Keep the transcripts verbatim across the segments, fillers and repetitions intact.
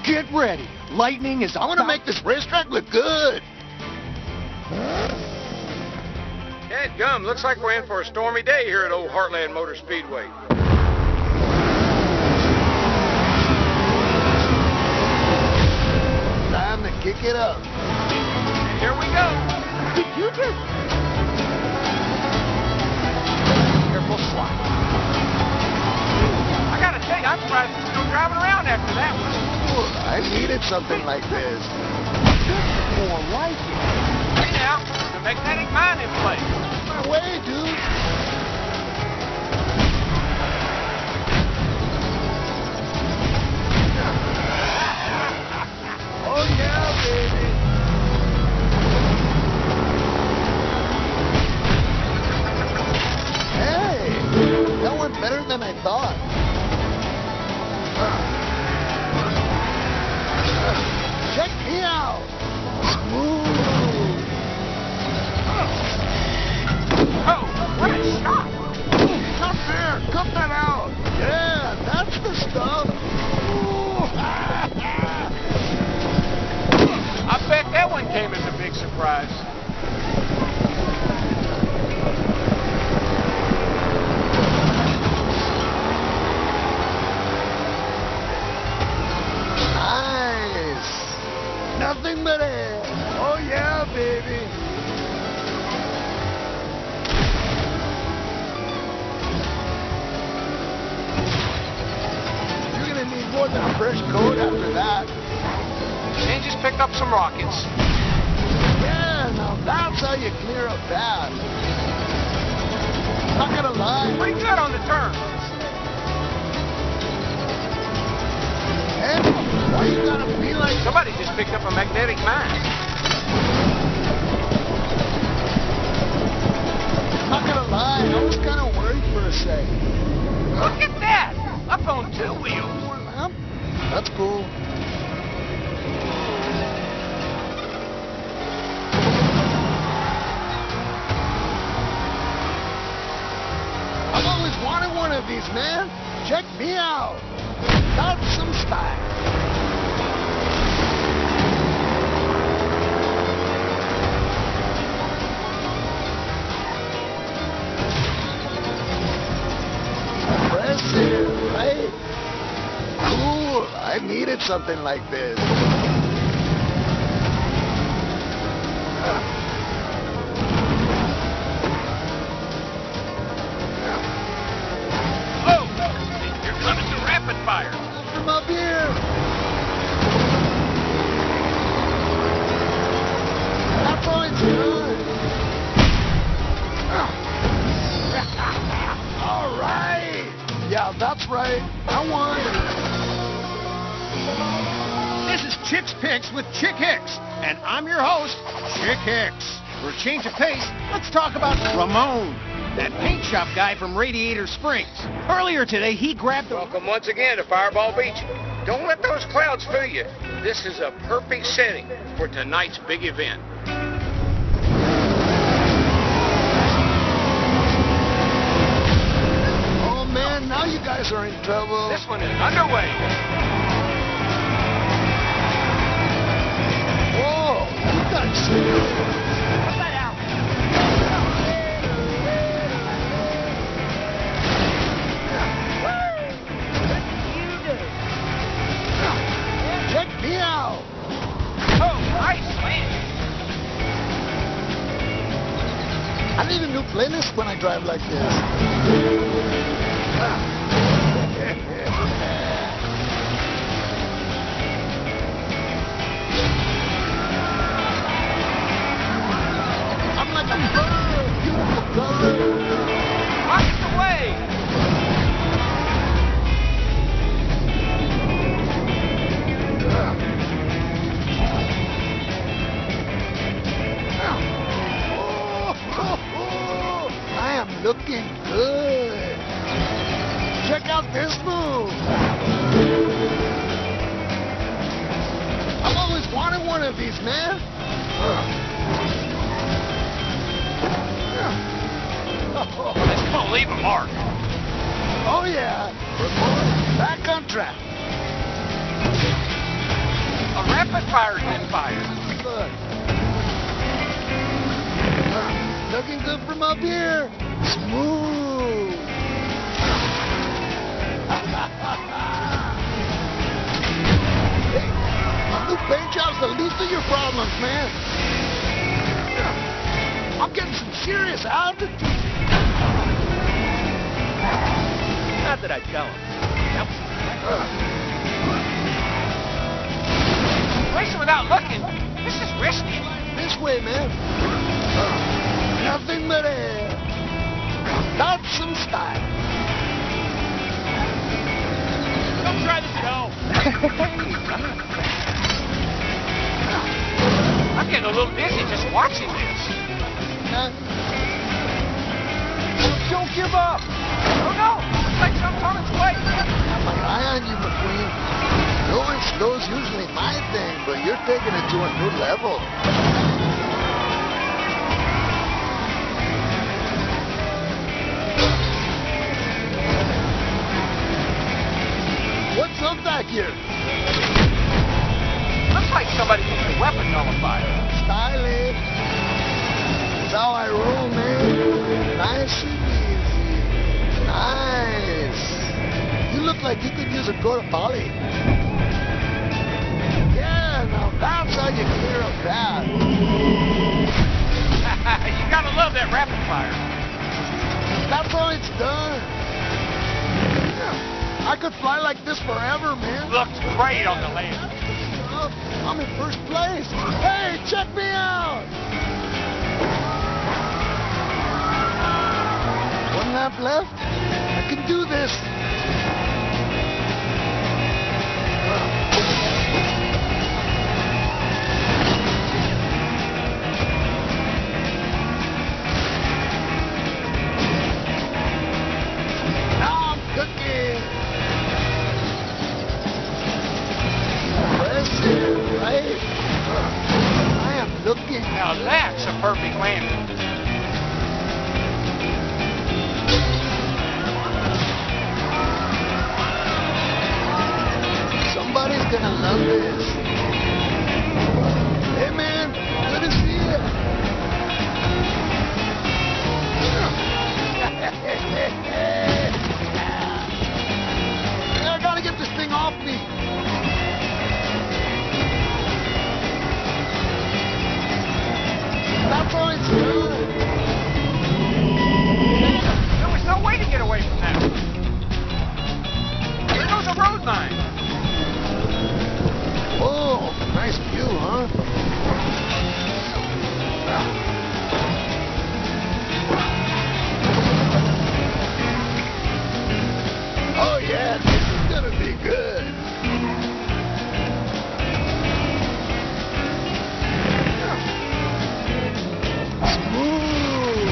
Get ready. Lightning is... I want to make this racetrack look good. Dadgum, looks like we're in for a stormy day here at Old Heartland Motor Speedway. Time to kick it up. And here we go. Did you just... Careful slide. I gotta tell you, I'm surprised you're still driving around after that one. Ooh, I needed something like this. More like it. Hey now, the magnetic mine in place. My way, dude. Oh, yeah, baby. Hey, that went better than I thought. Check me out. Smooth. Oh, what a shot! Not fair. Cut that out. Yeah, that's the stuff. I bet that one came as a big surprise. Nice. Nothing but air. Oh, yeah, baby. You're going to need more than a fresh coat after that. And just picked up some rockets. Yeah, now that's how you clear a path. Not going to lie. Pretty good on the turn. Hey, why you gotta be like... Somebody just picked up a magnetic mine. Not gonna lie, I was kind of worried for a sec. Look at that! Up on two wheels. Well, that's cool. I've always wanted one of these, man. Check me out. That's some style. Impressive, right? Cool. I needed something like this. Oh! Here comes the rapid fire. From up here. That's all it's good. All right. Yeah, that's right. I won. This is Chick's Picks with Chick Hicks, and I'm your host, Chick Hicks. For a change of pace, let's talk about Ramone, that paint shop guy from Radiator Springs. Earlier today, he grabbed the... Welcome once again to Fireball Beach. Don't let those clouds fool you. This is a perfect setting for tonight's big event. Oh, man, now you guys are in trouble. This one is underway. Whoa, you got serious. Put that out. Check me out. Oh, nice slam. I need a new playlist when I drive like this. I'm like a bird, beautiful color. Rockets away. I am looking good. Check out this move. I've always wanted one of these, man. It's gonna leave a mark. Oh, yeah. Ramone, back on track. A rapid fire's been fired. Good. Uh, looking good from up here. Smooth. Hey, my new paint job's the least of your problems, man. I'm getting some serious altitude. Not that I'd tell him. Nope. Racing without looking. This is risky. This way, man. Uh, nothing but air. Not some style. Come try the show. I'm getting a little dizzy just watching this. Uh, Don't give up. Oh no! Looks like something's on its way. got my eye on you, McQueen. Going slow's usually my thing, but you're taking it to a new level. What's up back here? Looks like somebody used a weapon nullifier. Stylish. That's how I roll, man. Nice and easy. Nice. You look like you could use a go to Bali. Yeah, now that's how you clear a path. You gotta love that rapid fire. That's how it's done. I could fly like this forever, man. Looks great on the land. Uh, I'm in first place. Hey, check me out. One lap left. I can do this. Now I'm cooking. Impressive, right? I am looking. Now that's a perfect landing. Somebody's gonna love this. Hey man, good to see you. I gotta get this thing off me. That's how it's done. There was no way to get away from that. There goes a road line. Oh, nice view, huh? Oh yeah, this is gonna be good. Smooth.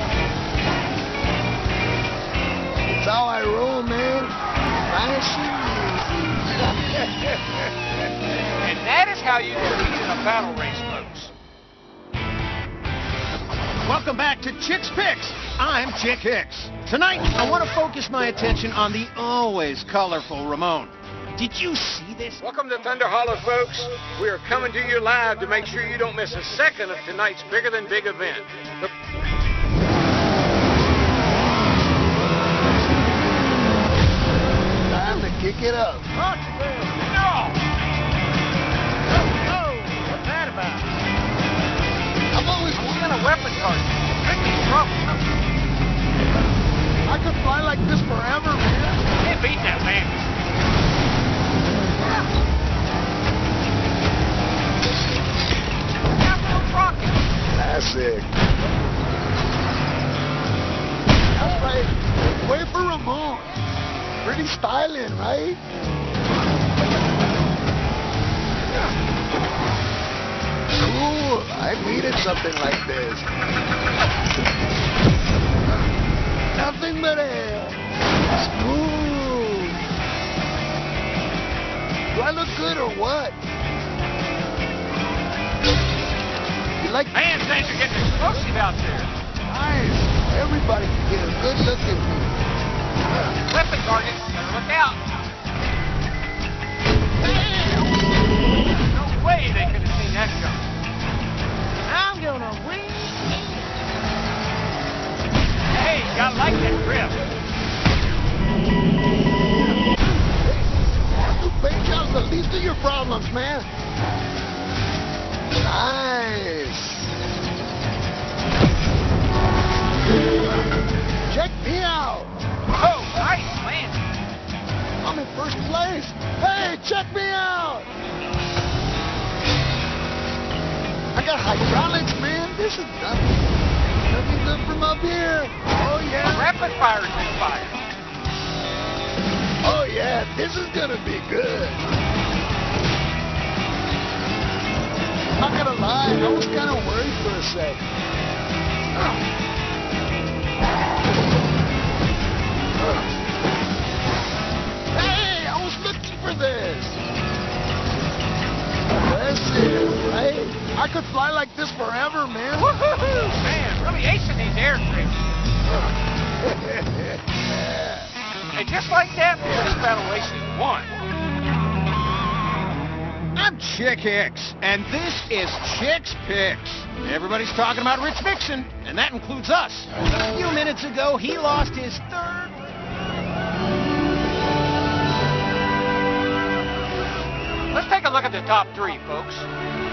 It's how I roll, man. Nice and easy. And that is how you compete in a battle race, folks. Welcome back to Chick's Picks. I'm Chick Hicks. Tonight, I want to focus my attention on the always colorful Ramone. Did you see this? Welcome to Thunder Hollow, folks. We are coming to you live to make sure you don't miss a second of tonight's bigger than big event. The Time to kick it up. No! Oh, what's that about? I've always Even a weapon card. Could be trouble. I could fly like this forever, man. Can't beat that man. Classic. That's right. Way for Ramone. Pretty styling, right? Cool. I needed something like this. Nothing but air. Smooth. Do I look good or what? You like... Man, things are getting explosive out there. Nice. Everybody can get a good look at me. Weapon target. Better look out. Damn. No way they could have seen that coming. I'm gonna win. Hey, gotta like that grip. You paint job's the least of your problems, man. Nice. Check me out. Oh, nice landing. I'm in first place. Hey, check me out. I got hydraulics, man. This is nothing. Let me look from up here. Oh, yeah. Rapid fire's been fired. Oh, yeah. This is going to be good. I'm not going to lie. I was kind of worried for a sec. Hey, I was looking for this. Impressive, right? I could fly like this forever, man. Woohoo! Man, really acing these air tricks. And just like that, this battle race is won. I'm Chick Hicks, and this is Chick's Picks. Everybody's talking about Rich Vixen, and that includes us. A few minutes ago, he lost his third... Let's take a look at the top three, folks.